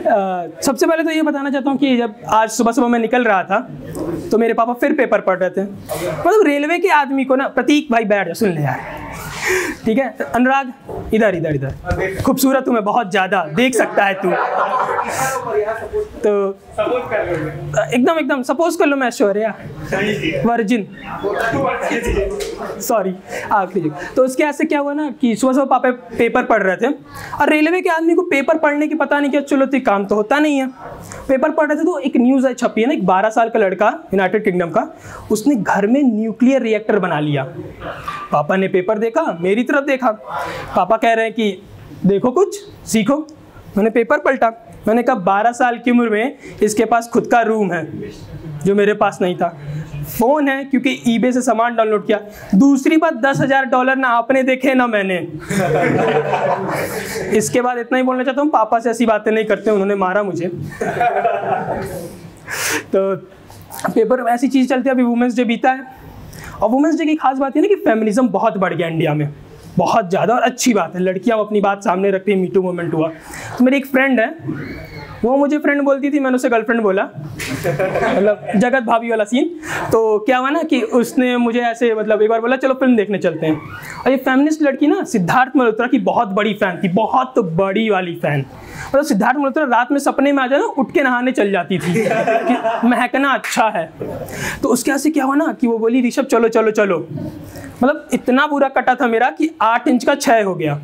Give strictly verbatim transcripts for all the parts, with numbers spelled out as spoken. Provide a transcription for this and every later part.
सबसे पहले तो ये बताना चाहता हूँ कि जब आज सुबह सुबह मैं निकल रहा था तो मेरे पापा फिर पेपर पढ़ रहे थे। मतलब रेलवे के आदमी को ना, प्रतीक भाई बैठ जा, सुन ले यार, ठीक है। अनुराग इधर इधर इधर, खूबसूरत हूँ मैं बहुत ज़्यादा, देख सकता है तू। तो एकदम एकदम सपोज कर लो मैं ऐश्वर्या वर्जिन, सॉरी आखिरी। तो उसके ऐसे क्या हुआ ना कि सुबह सुबह पापा पेपर पढ़ रहे थे, और रेलवे के आदमी को पेपर पढ़ने की पता नहीं क्या चुनौती, काम तो होता नहीं है। पेपर पढ़ रहे थे तो एक न्यूज़ है छपी है ना, एक बारह साल का लड़का यूनाइटेड किंगडम का, उसने घर में न्यूक्लियर रिएक्टर बना लिया। पापा ने पेपर देखा, मेरी तरफ देखा, पापा कह रहे हैं कि देखो कुछ सीखो। मैंने पेपर पलटा, मैंने कहा बारह साल की उम्र में इसके पास खुद का रूम है जो मेरे पास नहीं था, फ़ोन है क्योंकि ईबे से सामान डाउनलोड किया, दूसरी बात दस हज़ार डॉलर ना आपने देखे ना मैंने। इसके बाद इतना ही बोलना चाहता हूँ, पापा से ऐसी बातें नहीं करते, उन्होंने मारा मुझे। तो पेपर ऐसी चीज़ चलती है। अभी वुमेंस डे बीता है, और वुमेंस डे की खास बात है ना कि फेमिनिज्म बहुत बढ़ गया इंडिया में, बहुत ज़्यादा, और अच्छी बात है। लड़कियां अपनी बात सामने रख रही, मीटू मूवमेंट हुआ। तो मेरी एक फ्रेंड है, वो मुझे फ्रेंड बोलती थी, मैंने उसे गर्लफ्रेंड बोला, मतलब जगत भाभी वाला सीन। तो क्या हुआ ना कि उसने मुझे ऐसे मतलब एक बार बोला चलो फिल्म देखने चलते हैं। और ये फेमिनिस्ट लड़की ना सिद्धार्थ मल्होत्रा की बहुत बड़ी फ़ैन थी, बहुत बड़ी वाली फ़ैन। मतलब सिद्धार्थ मल्होत्रा रात में सपने में आ जाए ना, उठ के नहाने चल जाती थी कि महकना अच्छा है। तो उसके ऐसे क्या हुआ ना कि वो बोली ऋषभ चलो चलो चलो, मतलब इतना बुरा कटा था मेरा कि आठ इंच का छः हो गया।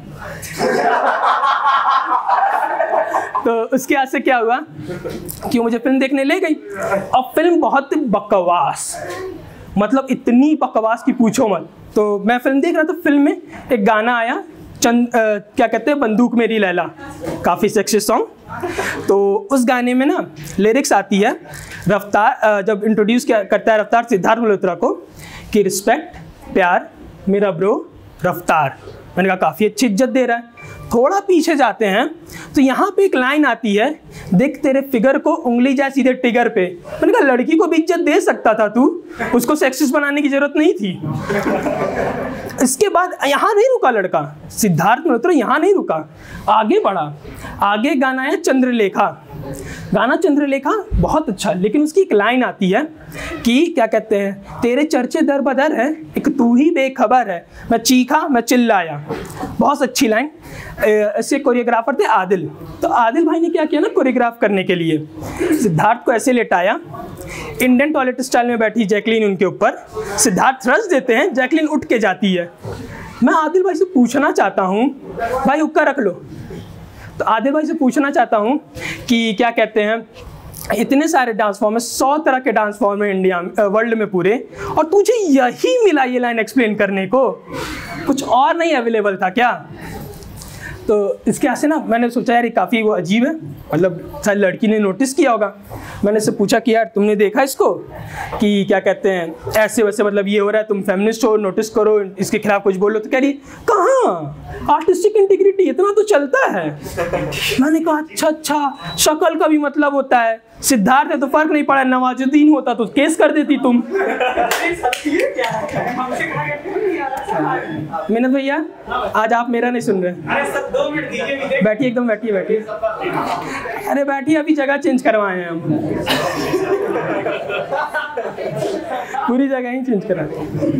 तो उसके बाद से क्या हुआ कि मुझे फिल्म देखने ले गई, और फिल्म बहुत बकवास, मतलब इतनी बकवास की पूछो मत। तो मैं फिल्म देख रहा था, फिल्म में एक गाना आया, चंद आ, क्या कहते हैं, बंदूक मेरी लैला, काफ़ी सेक्सी सॉन्ग। तो उस गाने में ना लिरिक्स आती है, रफ्तार जब इंट्रोड्यूस करता है रफ्तार सिद्धार्थ मल्होत्रा को कि रिस्पेक्ट प्यार मेरा ब्रो रफ्तार। मैंने कहा काफ़ी अच्छी इज्जत दे रहा है। थोड़ा पीछे जाते हैं तो यहाँ पे एक लाइन आती है, देख तेरे फिगर को उंगली जाए सीधे टिगर पे। मैंने कहा लड़की को भी इज्जत दे सकता था तू, उसको सेक्सिस्ट बनाने की जरूरत नहीं थी। इसके बाद यहाँ नहीं रुका लड़का, सिद्धार्थ मल्होत्रा यहाँ नहीं रुका, आगे बढ़ा। आगे गाना है चंद्रलेखा, गाना चंद्रलेखा बहुत अच्छा, लेकिन उसकी एक लाइन आती है कि क्या कहते हैं, तेरे चर्चे दर बदर है, एक तू ही बेखबर है, मैं चीखा मैं चिल्लाया। बहुत अच्छी लाइन। ऐसे कोरियोग्राफर थे आदिल, तो आदिल भाई ने क्या किया ना कोरियोग्राफ करने के लिए, सिद्धार्थ को ऐसे लेटाया, इंडियन टॉयलेट स्टाइल में बैठी जैकलीन उनके ऊपर, सिद्धार्थ थ्रस्ट देते हैं, जैकलीन उठ के जाती है। मैं आदिल भाई से पूछना चाहता हूँ, भाई हुक्का रख लो, तो आदिल भाई से पूछना चाहता हूँ कि क्या कहते हैं, इतने सारे डांस फॉर्म है, सौ तरह के डांस फॉर्म है इंडिया वर्ल्ड में पूरे, और तुझे यही मिला ये लाइन एक्सप्लेन करने को, कुछ और नहीं अवेलेबल था क्या? तो इसके ऐसे ना मैंने सोचा यार ये काफ़ी वो अजीब है, मतलब शायद लड़की ने नोटिस किया होगा। मैंने से पूछा कि यार तुमने देखा इसको कि क्या कहते हैं ऐसे वैसे, मतलब ये हो रहा है, तुम फेमिनिस्ट हो, नोटिस करो, इसके खिलाफ कुछ बोलो। तो कह रही कहाँ, आर्टिस्टिक इंटीग्रिटी इतना तो चलता है। मैंने कहा अच्छा अच्छा, शक्ल का भी मतलब होता है, सिद्धार्थ है तो फर्क नहीं पड़ा, नवाजुद्दीन होता तो केस कर देती तुम। मेहनत भैया आज आप मेरा नहीं सुन रहे, बैठिए एकदम बैठिए बैठिए, अरे बैठिए, अभी जगह चेंज करवाए हैं हम, पूरी जगह ही चेंज कराए।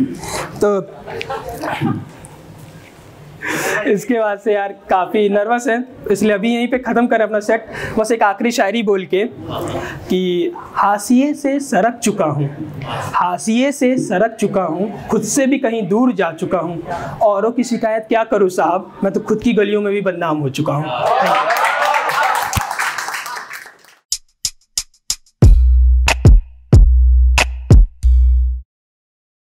तो इसके बाद से यार काफ़ी नर्वस है, इसलिए अभी यहीं पे ख़त्म करें अपना सेट, बस एक आखिरी शायरी बोल के कि हाशिए से सरक चुका हूँ, हाशिए से सरक चुका हूँ, खुद से भी कहीं दूर जा चुका हूँ, औरों की शिकायत क्या करूँ साहब, मैं तो खुद की गलियों में भी बदनाम हो चुका हूँ।